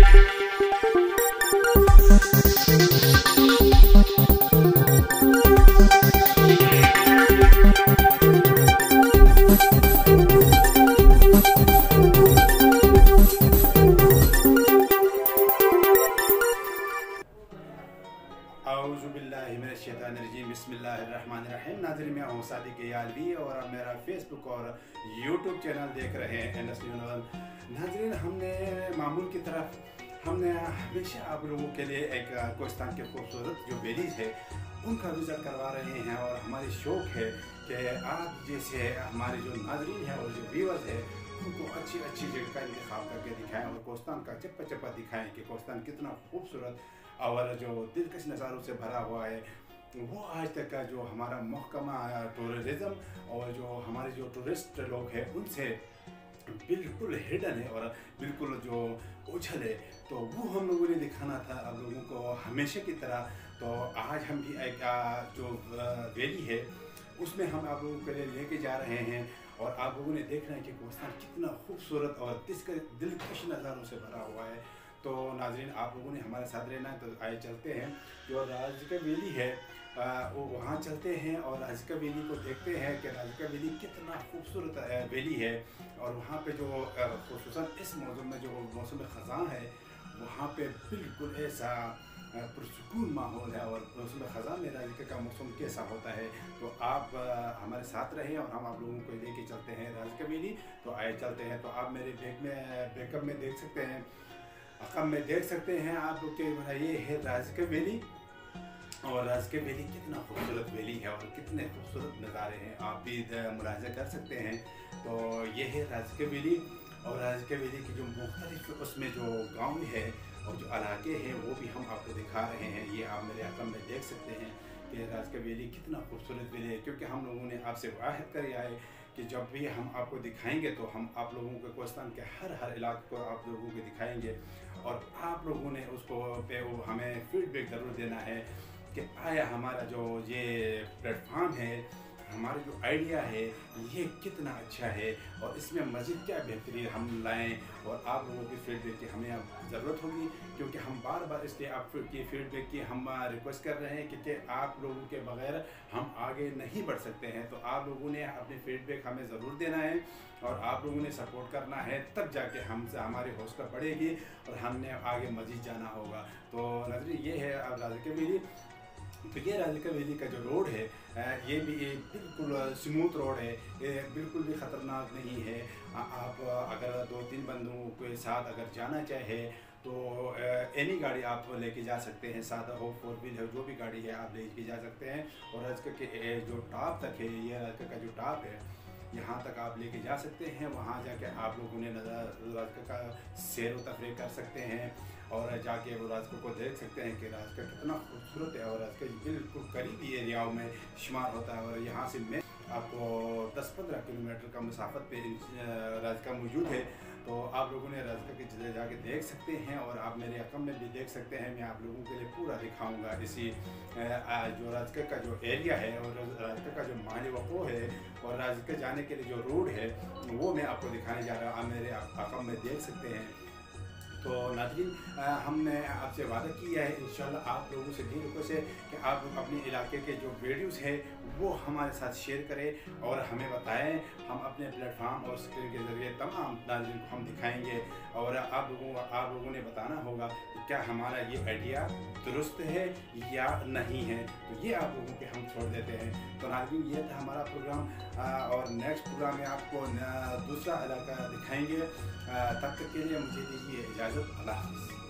बिस्मिल्लाहिर्रहमानिर्रहीम। नाज़रीन, मैं हूँ सादिक गयालवी और आप मेरा फेसबुक और यूट्यूब चैनल देख रहे हैं नाज़रीन, हमने मामूल की तरफ हमने हमेशा आप लोगों के लिए एक कोस्तान के खूबसूरत जो वैलीज है उनका विज़िट करवा रहे हैं और हमारी शौक़ है कि आप जैसे हमारे जो नाज़रीन हैं और जो व्यूअर्स हैं उनको अच्छी अच्छी जगह का इंतखाब करके दिखाएं और कोस्तान का चप्पा चप्पा दिखाएं कि कोस्तान कितना खूबसूरत और जो दिलकश नज़ारों से भरा हुआ है। वो आज तक का जो हमारा महकमा टूरिज़्म और जो हमारे जो टूरिस्ट लोग हैं उनसे बिल्कुल हिडन है और बिल्कुल जो उछल है, तो वो हम लोगों ने दिखाना था आप लोगों को हमेशा की तरह। तो आज हम भी एक जो वैली है उसमें हम आप लोगों के लिए लेके जा रहे हैं और आप लोगों ने देखना है कि कोस्तान कितना खूबसूरत और दिलकश नज़ारों से भरा हुआ है। तो नाज़रीन, आप लोगों ने हमारे साथ रहना है, तो आए चलते हैं जो राजिका वैली है वो वहाँ चलते हैं और राजिका वैली को देखते हैं कि राजिका वैली कितना खूबसूरत वैली है। और वहाँ पे जो खुसूसन इस मौसम में जो मौसम ख़ज़ां है वहाँ पे बिल्कुल ऐसा पुरसुकून माहौल है। और मौसम ख़ज़ां में राजिका का मौसम कैसा होता है, तो आप हमारे साथ रहें और हम आप लोगों को लेके चलते हैं राजिका वैली। तो आए चलते हैं। तो आप मेरे बैकअप में देख सकते हैं, अकब में देख सकते हैं आप लोग के ये है राजिका वैली। और राजिका वैली कितना खूबसूरत वैली है और कितने खूबसूरत नज़ारे हैं आप भी मुलाहिज़ा कर सकते हैं। तो ये है राजिका वैली और राजिका वैली की जो मुख्तलिफ उसमें जो गाँव है और जो इलाके हैं वो भी हम आपको दिखा रहे हैं। ये आप मेरे अकब में देख सकते हैं कि राजिका वैली कितना खूबसूरत वैली है, क्योंकि हम लोगों ने आपसे वाहिद करे आए कि जब भी हम आपको दिखाएंगे तो हम आप लोगों को कोस्तान के हर इलाके को आप लोगों को दिखाएंगे और आप लोगों ने उसको पे वो हमें फीडबैक ज़रूर देना है कि आया हमारा जो ये प्लेटफॉर्म है, हमारा जो आइडिया है ये कितना अच्छा है और इसमें मज़ीद क्या बेहतरी हम लाएं। और आप लोगों की फीडबैक की हमें अब ज़रूरत होगी, क्योंकि हम बार बार इसलिए आपकी फीडबैक की हम रिक्वेस्ट कर रहे हैं क्योंकि आप लोगों के बगैर हम आगे नहीं बढ़ सकते हैं। तो आप लोगों ने अपनी फीडबैक हमें ज़रूर देना है और आप लोगों ने सपोर्ट करना है, तब जाके हमसे हमारी हौसला बढ़ेगी और हमने आगे मज़ीद जाना होगा। तो नाज़रीन, ये है अब राजिका वैली। तो ये राजिका वैली का जो रोड है ये भी बिल्कुल स्मूथ रोड है, ये बिल्कुल भी ख़तरनाक नहीं है। आप अगर 2-3 बंदों के साथ अगर जाना चाहे तो एनी गाड़ी आप लेके जा सकते हैं, सादा हो 4 व्हील है, जो भी गाड़ी है आप लेके जा सकते हैं। और राजिका के जो टॉप तक है, ये राजिका का जो टॉप है यहाँ तक आप लेके जा सकते हैं। वहाँ जाके आप लोगों ने राजिका का सैर व तफरीह कर सकते हैं और जाके वो राजिका को देख सकते हैं कि राजिका कितना खूबसूरत है। और राजिका बिल्कुल करीबी एरियाओं में शुमार होता है और यहाँ से मैं आपको 10-15 किलोमीटर का मुसाफत पे राजिका मौजूद है। तो आप लोगों ने राजिका की जगह जाके देख सकते हैं और आप मेरे अकम में भी देख सकते हैं। मैं आप लोगों के लिए पूरा दिखाऊंगा इसी जो राजिका का जो एरिया है और राजिका का जो माली वक़ो है और राजिका जाने के लिए जो रोड है वो मैं आपको दिखाने जा रहा हूँ। आप मेरे अकम में देख सकते हैं। तो नाज़रीन, हमने आपसे वादा किया है इंशाल्लाह आप लोगों से भी रिक्वेस्ट है कि आप लोग अपने इलाके के जो वीडियोस है वो हमारे साथ शेयर करें और हमें बताएं। हम अपने प्लेटफॉर्म और स्क्रीन के ज़रिए तमाम नाज़रीन को हम दिखाएंगे और आप लोगों ने बताना होगा कि क्या हमारा ये आइडिया दुरुस्त है या नहीं है। तो ये आप लोगों पे हम छोड़ देते हैं। तो नाज़रीन, ये था हमारा प्रोग्राम और नेक्स्ट प्रोग्राम में आपको दूसरा इलाका दिखाएंगे। तब तक के लिए मुझे दीजिए इजाज़त। अल्लाह हाफ़िज़।